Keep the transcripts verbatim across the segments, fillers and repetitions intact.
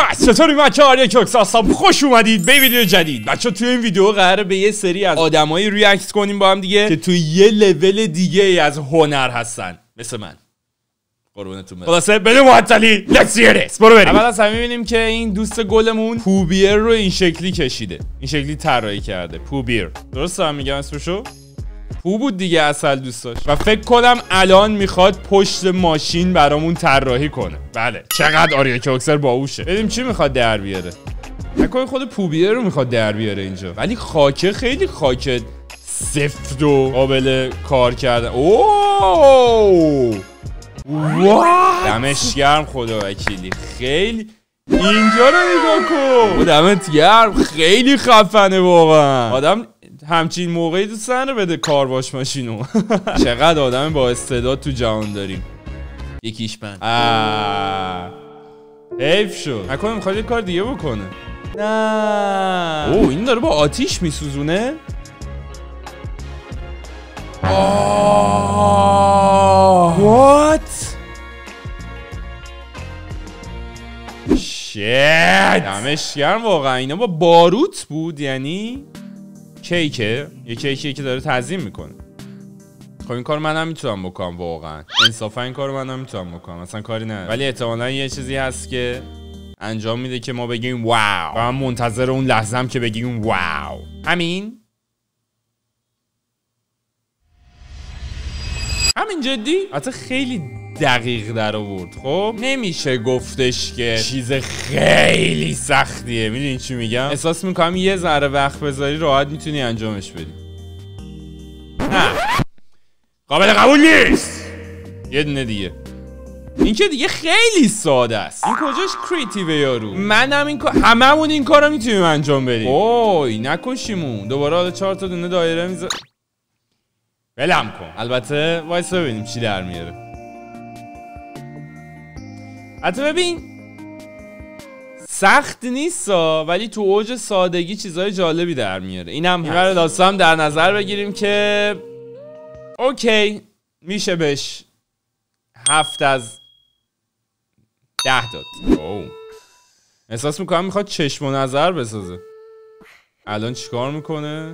پس چطوری بچه ها؟ یک هستم، خوش اومدید به ویدیو جدید. بچه توی این ویدیو قراره به یه سری از آدمایی ریاکت کنیم با هم دیگه که توی یه لول دیگه ای از هنر هستن، مثل من. قربونتون برم. خلاصه بدون معطلی let's hear this. برو بریم. اول از همه میبینیم که این دوست گلمون پوبیر رو این شکلی کشیده، این شکلی طراحی کرده. پوبیر، درسته هم میگم اسمشو؟ پو بود دیگه اصل دوستاش. و فکر کنم الان میخواد پشت ماشین برامون طراحی کنه. بله، چقدر آریا کوکسر باهوشه. ببینیم چی میخواد در بیاره. نکنه خود پوبیر رو میخواد در بیاره اینجا. ولی خاکه خیلی خاکه سفت و قابل کار کردن. اوه وات، دمش گرم خدا وکیلی. خیلی اینجا رو نگاه کن، دمت گرم، خیلی خفنه واقعا. آدم همچین موقعی دوست نداره بده کار واش ماشینو. چقدر آدم با استعداد تو جهان داریم. یکیش من. آه حیف شد. نکنه میخواد یه کار دیگه بکنه. نه اوه، این داره با آتیش میسوزونه. آه وات شیت، دمش گرم واقعا. اینا با باروت بود، یعنی کیکه، یه کیکیه که داره تعظیم میکنه. خب این کار منم میتونم بکنم واقعا، انصافا این کارو منم میتونم بکنم، اصلا کاری نه. ولی احتمالاً یه چیزی هست که انجام میده که ما بگیم واو، و من منتظر اون لحظه‌ام که بگیم واو. همین همین جدی؟ حتی خیلی دقیق در آورد. خب نمیشه گفتش که چیز خیلی سختیه. میدونی چی میگم؟ احساس میکنم یه ذره وقت بذاری راحت میتونی انجامش بدی. نه قابل قبول نیست. یه دونه دیگه. این که دیگه خیلی ساده است. این کجاش کریتیوه یارو؟ منم این کار، هممون این کارو میتونیم انجام بدیم. اوی نکشیمون. دوباره حالا چهار تا دونه دایره میذاره. ولم کن. البته وایس ببینیم چی در میاره. حتی ببین سخت نیست ولی تو اوج سادگی چیزای جالبی در میاره. اینم این رو داستان در نظر بگیریم که اوکی میشه بهش هفت از ده داد. اوه. احساس میکنم میخواد چشم و نظر بسازه. الان چیکار میکنه؟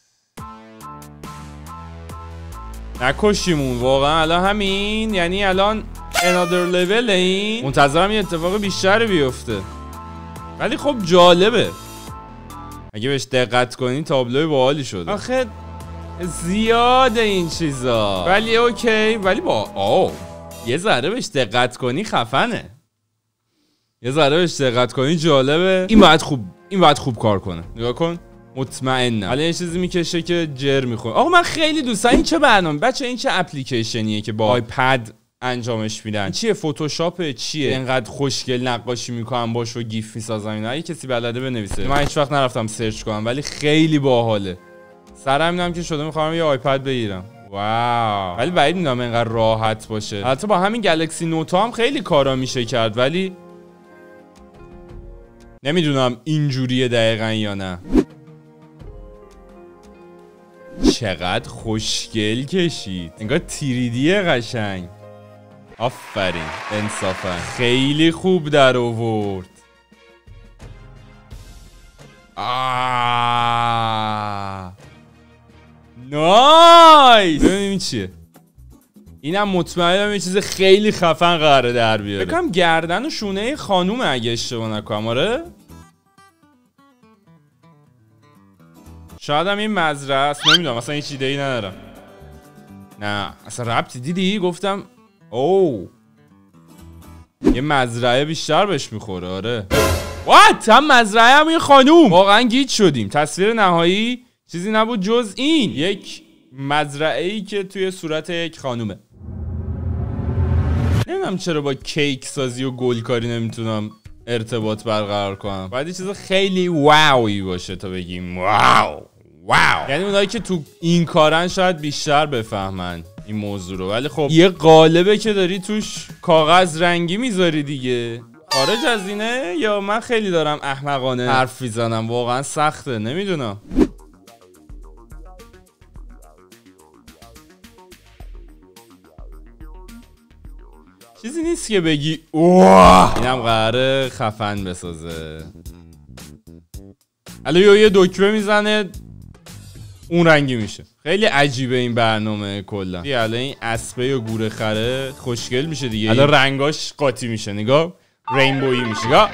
نکشیمون واقعا. الان همین، یعنی الان another level. این منتظرم یه اتفاق بیشتر بیفته. ولی خب جالبه اگه بهش دقت کنین. تابلوی باحالی شده. آخه زیاده این چیزا، ولی اوکی. ولی با آو یه ذره بهش دقت کنی خفنه. یه ذره بهش دقت کنی جالبه. این باید خوب این باید خوب کار کنه. نگاه کن مطمئنم. حالا یه چیزی میکشه که جر میخوره. آقا من خیلی دوست دارم. این چه برنامه بچه؟ این چه اپلیکیشنیه که با آیپد انجامش میدن؟ چیه؟ فتوشاپه؟ چیه؟ اینقدر خوشگل نقاشی میکنم باش و گیف میسازم. اینا اگه کسی بلده بنویسه. من هیچ وقت نرفتم سرچ کنم ولی خیلی باحاله. سرم اینم که شده میخوام یه آیپد بگیرم. واو. ولی بعید میدونم اینقدر راحت باشه. البته با همین گلکسی نوت هم خیلی کارا میشه کرد، ولی نمیدونم اینجوریه دقیقاً یا نه. چقدر خوشگل کشید، انگار تیریدیه قشنگ. آفرین، انصافا خیلی خوب در آورد. آه نایس. ببینیم چیه. اینم مطمئنم یه چیز خیلی خفن قراره در بیاره. بکنم گردن و شونه خانومه اگه اشتباه نکنم. آره شاید هم این مزرعه است، نمیدونم، اصلا هیچ ایده‌ای ندارم. نه اصلا ربطی. دیدی گفتم اوه یه مزرعه بیشتر بهش میخوره. آره وات، هم مزرعه هم یه خانوم. واقعا گیج شدیم. تصویر نهایی چیزی نبود جز این، یک مزرعه‌ای که توی صورت یک خانومه. نمیدونم چرا با کیک سازی و گلکاری نمیتونم ارتباط برقرار کنم. باید یه چیز خیلی واوی باشه تا بگیم واو واو. یعنی اونایی که تو این کارن شاید بیشتر بفهمن این موضوع رو. ولی خب یه قالبه که داری توش کاغذ رنگی میذاری دیگه. خارج از اینه یا من خیلی دارم احمقانه حرف میزنم؟ واقعا سخته، نمیدونم. چیزی نیست نیست که بگی اوه اینم قراره خفن بسازه. الان یه دکمه میزنه اون رنگی میشه. خیلی عجیبه این برنامه کلا. الان این اسبه یا گوره خره خوشگل میشه دیگه. الان رنگاش قاطی میشه. نگاه رینبویی میشه. نگاه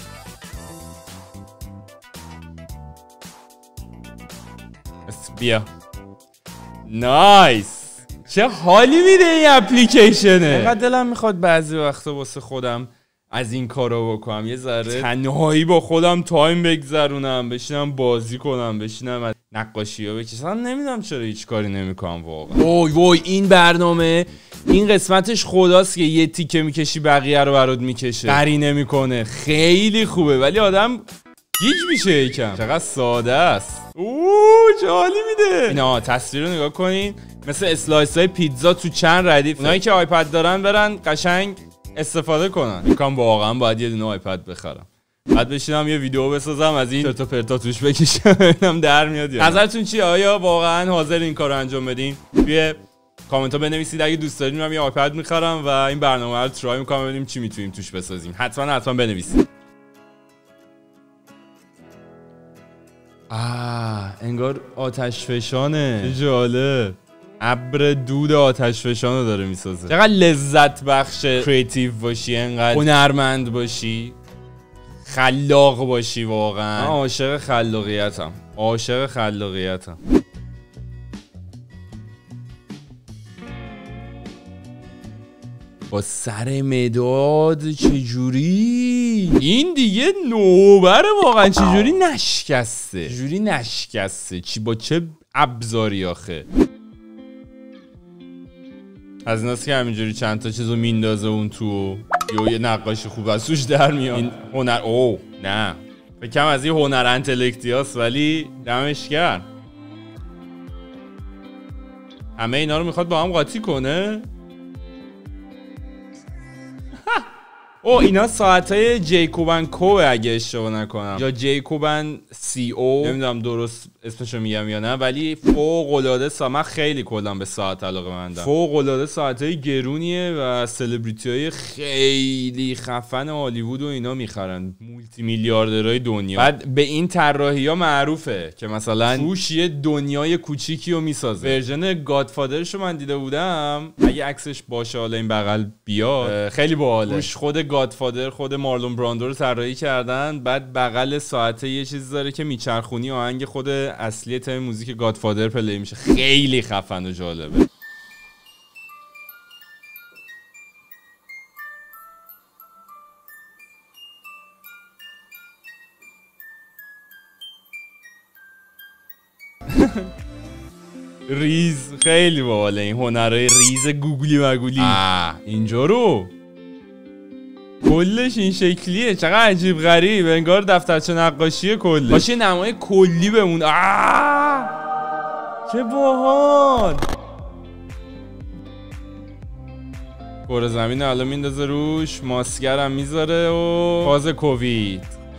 بیا نایس. چه حالی میده این اپلیکیشنه. اینقدر دلم میخواد بعضی وقتا واسه خودم از این کارا بکنم، یه ذره تنهایی با خودم تایم بگذرونم، بشینم بازی کنم، بشینم از نقاشی ها بکشم. نمیدونم چرا هیچ کاری نمیکنم واقعا. وای وای این برنامه این قسمتش خداست که یه تیکه میکشی بقیه رو برات میکشه، قری نمیکنه. خیلی خوبه ولی آدم گیج میشه یکم. چقدر ساده است. اوه چه حالی میده. اینا تصویر رو نگاه کنین، مثل اسلایس های پیتزا تو چند ردیف. اونایی که آیپد دارن برن قشنگ استفاده کنن. میگم واقعا باید یه دونه آیپد بخرم، بعد بشینم یه ویدیو بسازم از این چرت و پرتا توش بکشم ببینم در میاد یا نه. نظرتون چیه؟ آیا واقعا حاضر این کارو انجام بدین؟ توی کامنت ها بنویسید. اگه دوست دارین من یه آیپد میخرم و این برنامه رو ترای میکنم ببینیم چی میتونیم توش بسازیم. حتما حتما بنویسید. آه انگار آتش فشانه. چه جالب. ابر دود آتش فشان رو داره میسازه. چقدر لذت بخش کریتیو باشی، انقدر هنرمند باشی، خلاق باشی. واقعا من عاشق خلاقیتم، عاشق خلاقیتم. با سر مداد چجوری این دیگه نوبره واقعا. چجوری نشکسته، چجوری نشکسته، چی با چه ابزاری آخه. از ایناست که همینجوری چند تا چیزو میندازه اون تو، یا یه نقاشی خوب از توش در میاد. این هنر او نه فکرم از این هنر انتلکتی هست ولی دمش گرم. همه اینا رو میخواد با هم قاطی کنه. او اینا ساعتای جیکوبن کو اگه اشتباه نکنم، یا جیکوبن سی او، نمیدونم درست اسمشو میگم یا نه، ولی فوق العاده ساعت. من خیلی کلا به ساعت علاقه‌مندم. فوق العاده ساعتای گرونیه و سلبریتی‌های خیلی خفن هالیوود و اینا میخرن، مولتی میلیاردرهای دنیا. بعد به این طراحی‌ها معروفه که مثلا توش یه دنیای کوچیکی رو میسازه. ورژن گادفادرشو من دیده بودم، اگه عکسش باشه حالا این بغل بیاد، خیلی باحاله. توش خود گادفادر، خود مارلون براندو رو طراحی کردن. بعد بغل ساعته یه چیز داره که میچرخونی، آهنگ خود اصلی تم موزیک گادفادر پلی میشه. خیلی خفن و جالبه. ریز خیلی باحاله این هنرهای ریز گوگلی مگولی. اینجا رو کلش این شکلیه. چقدر عجیب غریب، انگار دفترچه نقاشی کله. باشه نمای کلی بمون. آه چه باحال. کره زمین الان میندازه روش، ماسکر هم میذاره و فاز کووید.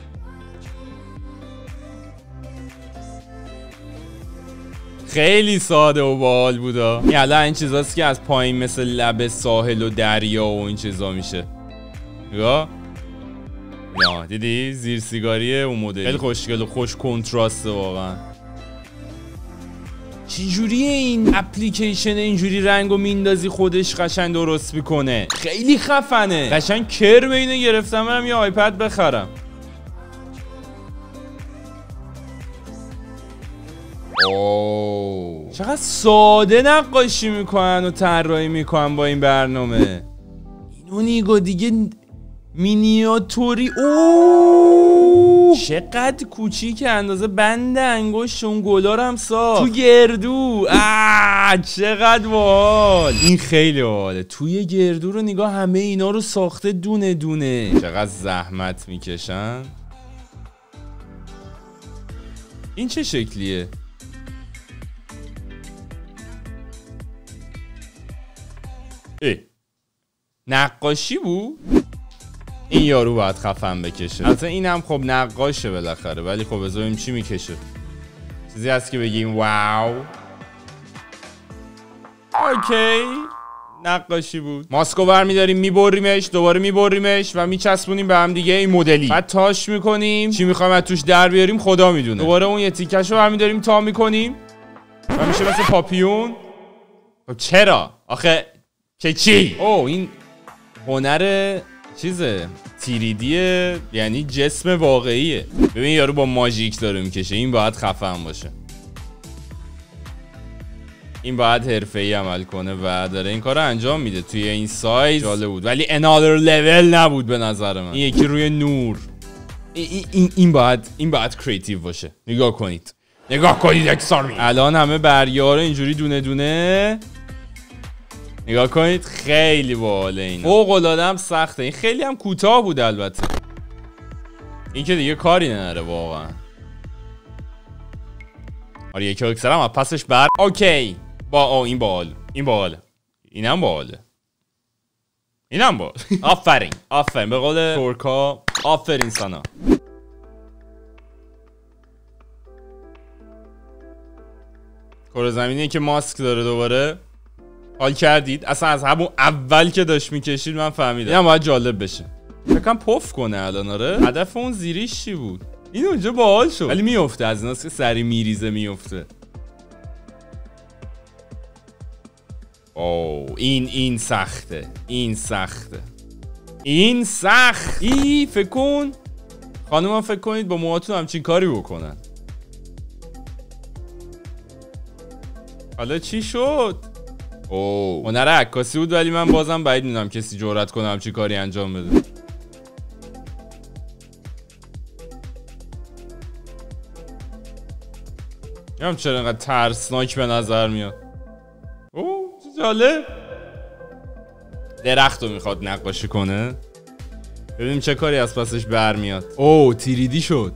خیلی ساده و باحال بودا. این الان این چیزاست که از پایین مثل لب ساحل و دریا و این چیزا میشه. نگاه نه دیدی زیر سیگاریه اون مدل. خیلی خوشگل و خوش کنتراسته واقعا. چجوریه این اپلیکیشن اینجوری رنگو میندازی خودش قشنگ درست میکنه؟ خیلی خفنه. قشنگ کرم اینو گرفتم برم یه آیپد بخرم. اوه چقدر ساده نقاشی میکنن و طراحی میکنن با این برنامه. اینو نیگو دیگه مینیاتوری. اوه چقدر کوچیکه، اندازه بند انگشت. اون گلار هم ساخت تو گردو. آه چقدر باحال. این خیلی باحاله. توی گردو رو نگاه، همه اینا رو ساخته دونه دونه. چقدر زحمت میکشن. این چه شکلیه؟ ای نقاشی بود؟ این یارو باید خفن بکشه. البته این هم خب نقاشه بالاخره، ولی خب بذاریم چی میکشه. چیزی هست که بگیم واو. اوکی نقاشی بود. ماسکو برمی‌داریم میبریمش، دوباره میبریمش و میچسبونیم به هم دیگه این مدلی. بعد تاش میکنیم. چی میخوایم از توش در بیاریم خدا میدونه. دوباره اون یه تیکشو برمی‌داریم تا میکنیم و میشه مثل پاپیون. خب چرا؟ آخه که چی؟ اوه این هنر چیزه تیریدیه، یعنی جسم واقعیه. ببین یارو با ماژیک داره میکشه، این باید خفن باشه، این باید حرفه‌ای عمل کنه و داره این کارو انجام میده توی این سایز. جالب بود ولی another level نبود به نظر من. این یکی روی نور، این این این باید این باید کریتیو باشه. نگاه کنید نگاه کنید اکسارمی. الان همه بریاره اینجوری دونه دونه نگاه کنید، خیلی باحاله اینا. فوق العاده هم سخته. این خیلی هم کوتاه بود البته، این که دیگه کاری نداره واقعا. آره یکی اکثرم از پسش بر اوکی با آه این باحال، این باحاله، اینم باحاله، اینم باحال. آفرین آفرین به قول ترکا، آفرین سانا. کره زمینی که ماسک داره دوباره. حال کردید؟ اصلا از همون اول که داشت میکشید من فهمیدم اینم باید جالب بشه. فکرم پف کنه الان. آره هدف اون زیریش چی بود؟ این اونجا باحال شد ولی میفته، از ایناست که سری میریزه میفته. اوه این این سخته، این سخته، این سخت. ای فکر کن خانومم فکر کنید با موهاتون همچین کاری بکنن. حالا چی شد؟ اوه هنر عکاسی بود ولی من بازم بعید میدونم کسی جرأت کنه همچین کاری انجام بده. نمیدونم چرا اینقدر ترسناک به نظر میاد. اوه چه جالب. درخت رو میخواد نقاشی کنه، ببینیم چه کاری از پسش برمیاد. اوه تیریدی شد.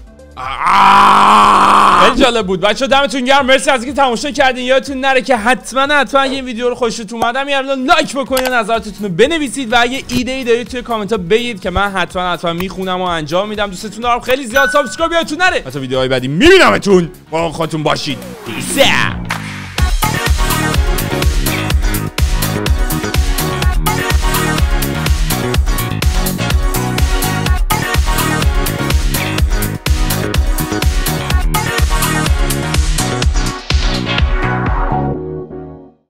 خیلی جالب بود بچه‌ها، دمتون گرم، مرسی از اینکه تماشا کردین. یادتون نره که حتما حتما اگه این ویدیو رو خوشتون اومد یه لایک بکنید و نظراتتون رو بنویسید و اگه ایده ای دارید توی کامنت ها بگید که من حتما حتما میخونم و انجام میدم. دوستتون دارم خیلی زیاد. سابسکرایب یادتون نره. تا ویدیوهای بعدی میبینمتون. با خودتون باشید. پیس.